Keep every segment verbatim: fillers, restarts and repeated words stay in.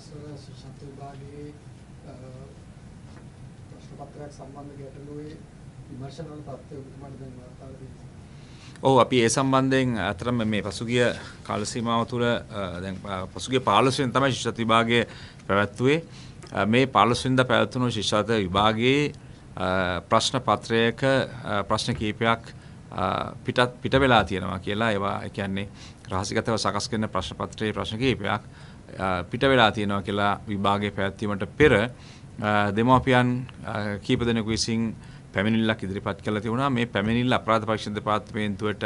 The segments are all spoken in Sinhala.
වසර ශිෂ්‍යත්ව විභාගයේ ප්‍රශ්න පත්‍රයක් සම්බන්ධ ගැටලුවේ විමර්ශන වල තත්ත්වය ඔබතුමාට දැන් වාර්තා වෙනවා. ඔව් අපි ඒ සම්බන්ධයෙන් අතරම මේ පසුගිය කාල සීමාව තුළ දැන් පසුගිය පහළොස් වෙනිදා තමයි ශිෂ්‍යත්ව විභාගය පැවැත්වුවේ. මේ පහළොස් වෙනිදා පැවැත්වුණු ශිෂ්‍යත්ව විභාගයේ ප්‍රශ්න පත්‍රයක ප්‍රශ්න කීපයක් පිටත් පිට වෙලා තියෙනවා කියලා ඒවා ඒ කියන්නේ රහසිගතව සකස් කරන ප්‍රශ්න පත්‍රයේ ප්‍රශ්න කීපයක් පිට වෙලා තියෙනවා කියලා විභාගයේ පැවැත්වීමට පෙර දෙමාපියන් කීප දෙනෙකු විසින් පැමිණිල්ලක් ඉදිරිපත් කළා තිබුණා. මේ පැමිණිල්ල අපරාධ පරීක්ෂණ දෙපාර්තමේන්තුවට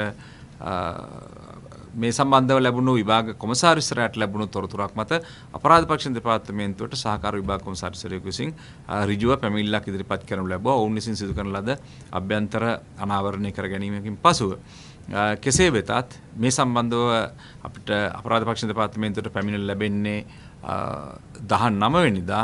මේ සම්බන්ධව ලැබුණු විභාග කොමසාරිස්වරයාට ලැබුණු තොරතුරක් මත අපරාධ පරීක්ෂණ දෙපාර්තමේන්තුවට සහකාර විභාග කොමසාරිස්වරයෙකු විසින් ඍජුව පැමිණිල්ලක් ඉදිරිපත් කරනු ලැබුවා. ඔවුන් විසින් සිදු කරන ලද අභ්‍යන්තර අනාවරණය කර ගැනීමකින් පසුව කෙසේ වෙතත් මේ සම්බන්ධව අපිට අපරාධ පරීක්ෂණ දෙපාර්තමේන්තුවට පැමිණිල්ල ලැබෙන්නේ දහනවය වෙනිදා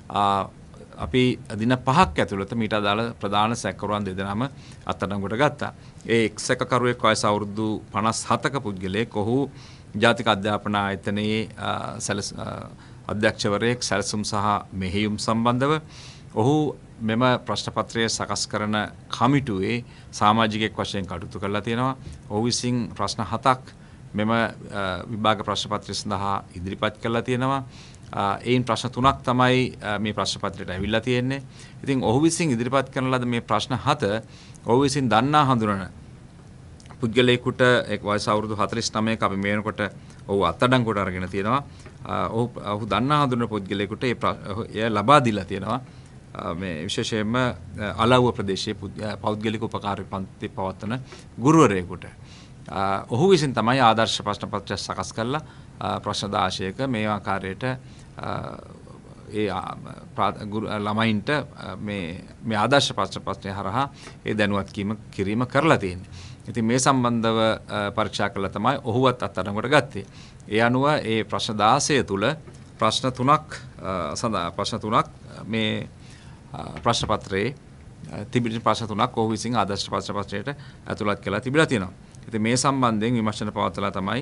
අපි දින පහක් ඇතුළත මීට අදාළ ප්‍රධාන සැකකරුවන් දෙදෙනාම අත්අඩංගුවට ගත්තා. ඒ එක් සැකකරුවෙක් වයස අවුරුදු පනස් හතක පුද්ගලයෙක්. ඔහු ජාතික අධ්‍යාපන ආයතනයේ අධ්‍යක්ෂවරයෙක් සැලසුම් සහ මෙහෙයුම් සම්බන්ධව. ඔහු මෙම ප්‍රශ්න පත්‍රය සකස් කරන කමිටුවේ සමාජිකයෙක් වශයෙන් කටයුතු කරලා තියෙනවා. ඔහු විසින් ප්‍රශ්න හතක් මෙම විභාග ප්‍රශ්න පත්‍රය සඳහා ඉදිරිපත් කරලා තියෙනවා. එයින් ප්‍රශ්න තුනක් තමයි මේ ප්‍රශ්න පත්‍රයට ඇවිල්ලා තියෙන්නේ. ඉතින් ඔහු විසින් ඉදිරිපත් කරන ලද මේ ප්‍රශ්න හත ඔහු විසින් දන්නා හඳුනන පුද්ගලයෙකුට එක් වයස අවුරුදු හතළිස් නවයක අපි මේ වෙනකොට ඔහු අත්අඩංගුවට අරගෙන තියෙනවා. ඔහු ඔහු දන්නා හඳුනන පුද්ගලයෙකුට ඒ ලබා දීලා තියෙනවා. මේ විශේෂයෙන්ම අලව්ව ප්‍රදේශයේ පෞද්ගලික උපකාරක පන්ති පවත්වන ගුරුවරයෙකුට. ඔහු විසින් තමයි ආදර්ශ ප්‍රශ්න පත්‍රය සකස් කරලා ප්‍රශ්න දාශයක මේ ආකාරයට ඒ ළමයින්ට මේ මේ ආදර්ශ ප්‍රශ්න පත්‍රය හරහා ඒ දැනුවත් කිරීම කරලා තියෙන්නේ. ඉතින් මේ සම්බන්ධව පරීක්ෂා කළා තමයි ඔහුවත් අත්අඩංගුවට ගත්තේ. ඒ අනුව ඒ ප්‍රශ්න දාසය තුල ප්‍රශ්න තුනක් සඳහා ප්‍රශ්න තුනක් මේ ප්‍රශ්න පත්‍රයේ තිබෙන ප්‍රශ්න තුනක් ඔහු විසින් ආදර්ශ ප්‍රශ්න පත්‍රයට ඇතුළත් කරලා තිබිලා තියෙනවා. ඉතින් මේ සම්බන්ධයෙන් විමර්ශන පවත්වලා තමයි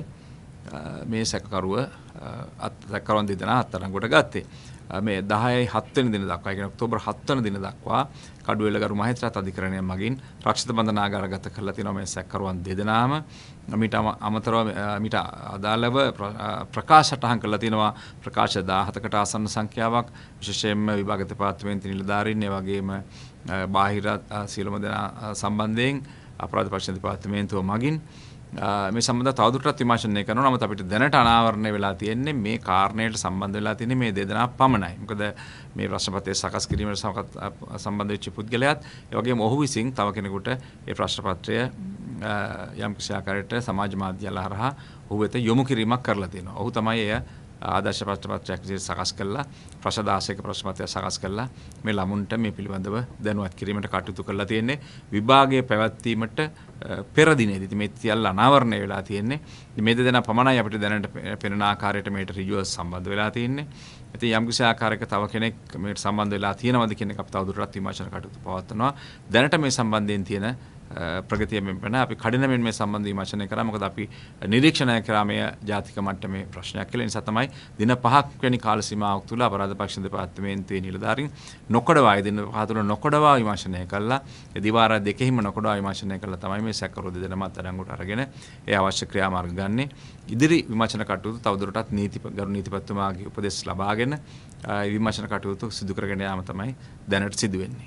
මේ සැකකරුව සැකකරුවන් දෙදෙනා අත්අඩංගුවට ගත්තේ. මේ දහයයි හත් වෙනි දින දක්වා, ඒ කියන්නේ ඔක්තෝබර් හත් වෙනි දින දක්වා කඩුවෙලගරු මහේස්ත්‍රාත් අධිකරණය මගින් රක්ෂිත බන්ධනාගාරගත කරලා තියෙනවා මේ සැකකරුවන් දෙදෙනාම. මීට අමතරව මීට අදාළව ප්‍රකාශ සටහන් කරලා තියෙනවා ප්‍රකාශ දහහතකට ආසන්න සංඛ්‍යාවක්. විශේෂයෙන්ම විභාග දෙපාර්තමේන්තුවේ නිලධාරීන්, ඒ වගේම බාහිර සියලුම දෙනා සම්බන්ධයෙන් අපරාධ පරීක්ෂණ දෙපාර්තමේන්තුව මගින් මේ සම්බන්ධව තවදුරටත් විමර්ශනය කරනවා. නමුත් අපිට දැනට අනාවරණය වෙලා තියෙන්නේ මේ කාරණයට සම්බන්ධ වෙලා තියෙන්නේ මේ දෙදෙනා පමණයි. මොකද මේ ප්‍රශ්න පත්‍රය සකස් කිරීමට සම්බන්ධ වෙච්ච පුද්ගලයාත් ඒ වගේම ඔහු විසින් තව කෙනෙකුට මේ ප්‍රශ්න පත්‍රය යම් කිසි ආකාරයකට සමාජ මාධ්‍යවල හරහා ඔහු වෙත යොමු කිරීමක් කරලා තියෙනවා. ඔහු තමයි එය ආදර්ශ ප්‍රශ්න පත්‍රයක් විදිහට සකස් කළා ප්‍රශ්න දාසයක ප්‍රශ්න පත්‍රයක් සකස් කළා මේ ළමුන්ට මේ පිළිබඳව දැනුවත් කිරීමට කටයුතු කරලා තියෙන්නේ. විභාගයේ පැවැත්වීමට පෙර දිනේදී ඉතින් මේ සියල්ල අනාවරණය වෙලා තියෙන්නේ. මේ දෙදෙනා පමණයි අපිට දැනට පෙනෙන ආකාරයට මේට ඍජුව සම්බන්ධ වෙලා තියෙන්නේ. ඉතින් යම් කිසි ආකාරයක තව කෙනෙක් මේට සම්බන්ධ වෙලා තියෙනවද කියන එක අපි තවදුරටත් විමර්ශන කටයුතු පවත්වනවා. දැනට මේ සම්බන්ධයෙන් තියෙන ප්‍රගතිය මෙන්න අපි කඩිනමින් මේ සම්බන්ධ විමර්ශනය කරා. මොකද අපි නිරීක්ෂණය කරා මේ ජාතික මට්ටමේ ප්‍රශ්නයක් කියලා. නිසා තමයි දින පහක් වැනි කාල සීමාවක් තුළ අපරාධ පරීක්ෂණ දෙපාර්තමේන්තුවේ නිලධාරීන් නොකඩවා දින පහ තුළ නොකඩවා විමර්ශනය කළා. ඒ දිවාර දෙකෙහිම නොකඩවා විමර්ශනය කළා තමයි මේ සැකකරු දෙදෙනාම අත්අඩංගුවට අරගෙන ඒ අවශ්‍ය ක්‍රියාමාර්ග ගන්නේ. ඉදිරි විමර්ශන කටයුතු තවදුරටත් නීති ගරු නීතිපතිතුමාගේ උපදෙස් ලබාගෙන විමර්ශන කටයුතු සිදු කරගෙන යාම තමයි දැනට සිදු වෙන්නේ.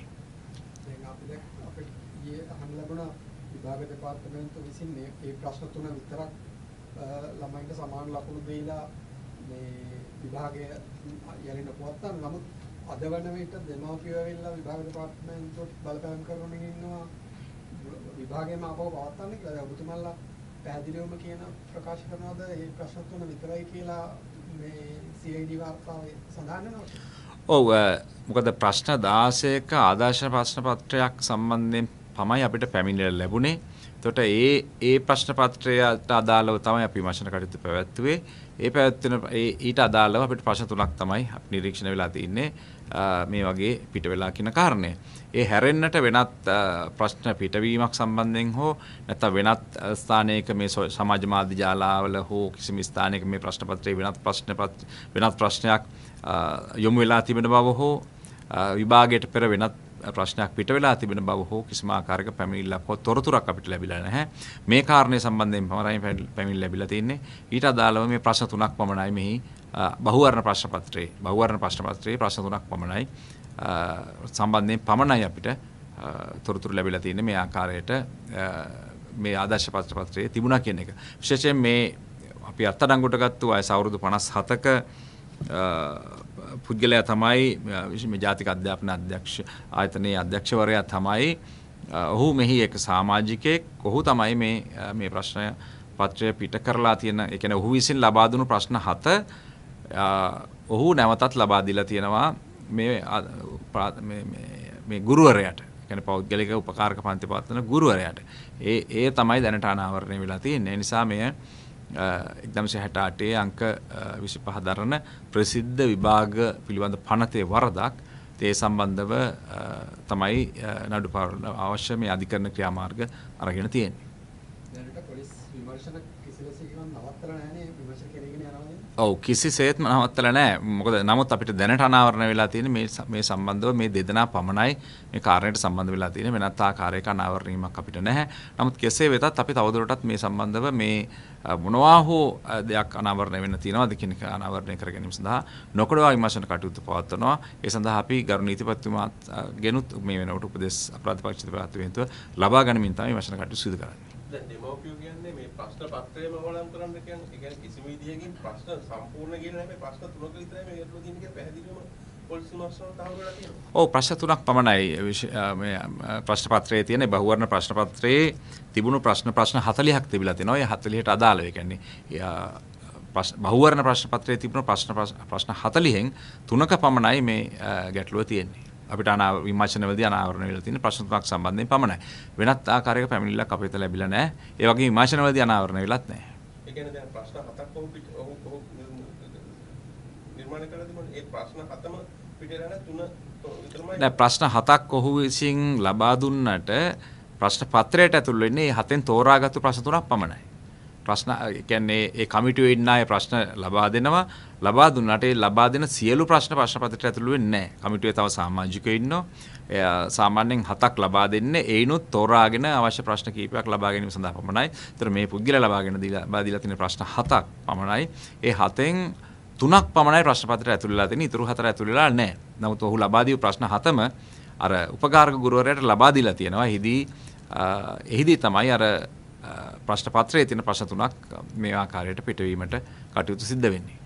විභාග දෙපාර්තමේන්තුව විසින් මේ ඒ ප්‍රශ්න තුන විතරක් ළමයින්ට සමාන ලකුණු දීලා මේ විභාගය යලින පවත්වන. නමුත් අද වන විට දෙමාපියෝ ඇවිල්ලා විභාග දෙපාර්තමේන්තුවට බලපෑම් කරමින් ඉන්නවා විභාගයම ආපහු පවත්වන්න කියලා. ඔබතුමාලා පැහැදිලිවම කියන ප්‍රකාශ කරනවාද මේ ප්‍රශ්න තුන විතරයි කියලා මේ සී ආයි ඩී වාර්තාවේ සඳහන් වෙනවා? ඔව් මොකද ප්‍රශ්න දාසයක ආදර්ශ ප්‍රශ්න පත්‍රයක් සම්බන්ධයෙන් තමයි අපිට පැමිණිල්ල ලැබුණේ. එතකොට ඒ ඒ ප්‍රශ්න පත්‍රයට අදාළව තමයි අපි විමර්ශන කටයුතු පැවැත්වුවේ. ඒ පැවැත්වෙන ඒ ඊට අදාළව අපිට ප්‍රශ්න තුනක් තමයි අපි නිරීක්ෂණය වෙලා තියෙන්නේ මේ වගේ පිට වෙලා කියන කාරණය. ඒ හැරෙන්නට වෙනත් ප්‍රශ්න පිටවීමක් සම්බන්ධයෙන් හෝ නැත්නම් වෙනත් ස්ථානයක මේ සමාජ මාධ්‍ය ජාලාවල හෝ කිසිම ස්ථානයක මේ ප්‍රශ්න පත්‍රයේ වෙනත් ප්‍රශ්න වෙනත් ප්‍රශ්නයක් යොමු වෙලා තිබෙන බව හෝ විභාගයට පෙර වෙනත් ප්‍රශ්නයක් පිට වෙලා තිබෙන බව හෝ කිසිම ආකාරයක පැමිණිල්ලක් හෝ තොරතුරක් අපිට ලැබිලා නැහැ. මේ කාරණේ සම්බන්ධයෙන් පමණයි පැමිණිල්ල ලැබිලා තින්නේ. ඊට අදාළව මේ ප්‍රශ්න තුනක් පමණයි මෙහි බහුවර්ණ ප්‍රශ්න පත්‍රයේ බහුවර්ණ ප්‍රශ්න පත්‍රයේ ප්‍රශ්න තුනක් පමණයි සම්බන්ධයෙන් පමණයි අපිට තොරතුරු ලැබිලා තින්නේ මේ ආකාරයට මේ ආදර්ශ ප්‍රශ්න පත්‍රයේ තිබුණා කියන එක. විශේෂයෙන් මේ අපි අත්අඩංගුවට ගත්තු වයස අවුරුදු පනස් හතක පුද්ගලයා තමයි මේ ජාතික අධ්‍යාපන අධ්‍යක්ෂ ආයතනයේ අධ්‍යක්ෂවරයා තමයි ඔහු මෙහි එක සමාජිකයෙක්. ඔහු තමයි මේ මේ ප්‍රශ්න පත්‍රය පිට කරලා තියෙන. ඒ කියන්නේ ඔහු විසින් ලබා දුණු ප්‍රශ්න හත ඔහු නැවතත් ලබා දීලා තියෙනවා මේ මේ මේ ගුරුවරයාට. ඒ කියන්නේ පෞද්ගලික උපකාරක පන්ති පවත්වන ගුරුවරයාට. ඒ ඒ තමයි දැනට අනාවරණය වෙලා තියෙන්නේ. ඒ නිසා මෙය එක්දහම්සිය හැට අටේ අංක විසිපහ දරන ප්‍රසිද්ධ විභාග පිළිබඳ පනතේ වරදක්. ඒ සම්බන්ධව තමයි නඩු පාලන අවශ්‍ය මේ අධිකරණ ක්‍රියාමාර්ග අරගෙන තියෙන්නේ. දැනට පොලිස් විමර්ශන කිසිලෙසකින් නවත්තලා නැහැනේ විමර්ශන කෙරෙගෙන යනවානේ. ඔව් කිසිසේත්ම නවත්තලා නැහැ. මොකද නමුත් අපිට දැනට අනාවරණ වෙලා තියෙන්නේ මේ මේ සම්බන්ධව මේ දෙදෙනා පමණයි මේ කාරණයට සම්බන්ධ වෙලා තියෙන්නේ. වෙනත් ආකාරයක අනාවරණීමක් අපිට නැහැ. නමුත් කෙසේ වෙතත් අපි තවදුරටත් මේ සම්බන්ධව මේ මොනවා හෝ දෙයක් අනාවරණය වෙන්න තියෙනවාද කියන එක අනාවරණය කර ගැනීම සඳහා නොකඩවා විමර්ශන කටයුතු පවත්වනවා. ඒ සඳහා අපි ගරු නීතිපතිතුමාත් ගෙනුත් මේ වෙනකොට උපදෙස් අපරාධ පරීක්ෂණ දෙපාර්තමේන්තුව ලබා ගනිමින් තමයි විමර්ශන කටයුතු සිදු කරන්නේ. දැන් ඩෙමෝපියෝ කියන්නේ මේ ප්‍රශ්න පත්‍රයම හොලම් කරන්න කියන්නේ ඒ කියන්නේ කිසිම විදියකින් ප්‍රශ්න සම්පූර්ණ කියන හැබැයි ප්‍රශ්න තුනක විතරයි මේ ගැටලුව තියෙන එක පැහැදිලිවම පොලිස් විමර්ශන තහවුරු වෙලා තියෙනවා. ඔව් ප්‍රශ්න තුනක් පමණයි මේ ප්‍රශ්න පත්‍රයේ තියෙන බහුවර්ණ ප්‍රශ්න පත්‍රයේ තිබුණු ප්‍රශ්න ප්‍රශ්න හතළිහක් තිබිලා තියෙනවා. ඒ හතළිහට අදාළව ඒ කියන්නේ බහුවර්ණ ප්‍රශ්න පත්‍රයේ තිබුණු ප්‍රශ්න ප්‍රශ්න හතළිහෙන් තුනක පමණයි මේ ගැටලුව තියෙන්නේ. අපිට අනා විමර්ශනවලදී අනාවරණය වෙලා තියෙන ප්‍රශ්න තුනක් සම්බන්ධයෙන් පමණයි. වෙනත් ආකාරයක පැමිණිල්ලක් අපිට ලැබිලා නැහැ. ඒ වගේම විමර්ශනවලදී අනාවරණය වෙලත් නැහැ. ඒ කියන්නේ දැන් ප්‍රශ්න හතක් ඔහු පිට ඔහු ඔහු නිර්මාණය කරලා තිබුණේ ඒ ප්‍රශ්න හතම පිටේලා නැ තුන විතරමයි. දැන් ප්‍රශ්න හතක් ඔහු විසින් ලබා දුන්නට ප්‍රශ්න පත්‍රයට ඇතුල් වෙන්නේ මේ හතෙන් තෝරාගත්තු ප්‍රශ්න තුනක් පමණයි. ප්‍රශ්න කියන්නේ ඒ කමිටුවේ ඉන්න අය ප්‍රශ්න ලබා දෙනවා. ලබා දුන්නාට ඒ ලබා දෙන සියලු ප්‍රශ්න ප්‍රශ්න පත්‍රයට ඇතුළු වෙන්නේ නැහැ. කමිටුවේ තව සමාජිකයෝ ඉන්නවා. සාමාන්‍යයෙන් හතක් ලබා දෙන්නේ ඒනොත් තෝරාගෙන අවශ්‍ය ප්‍රශ්න කීපයක් ලබා ගැනීම සඳහා පමණයි. ඒතර මේ පුද්ගලයා ලබාගෙන දීලා ලබා දීලා තියෙන ප්‍රශ්න හතක් පමණයි. ඒ හතෙන් තුනක් පමණයි ප්‍රශ්න පත්‍රයට ඇතුළු වෙලා තියෙන්නේ. ඊටු හතර ඇතුළු වෙලා නැහැ. නමුත් ඔහු ලබා දීපු ප්‍රශ්න හතම අර උපකාරක ගුරුවරයාට ලබා දීලා තියෙනවා. එහිදී එහිදී තමයි අර ප්‍රශ්න පත්‍රයේ තියෙන ප්‍රශ්න තුනක් මේ ආකාරයට පිටවීමට කටයුතු සිද්ධ වෙන්නේ.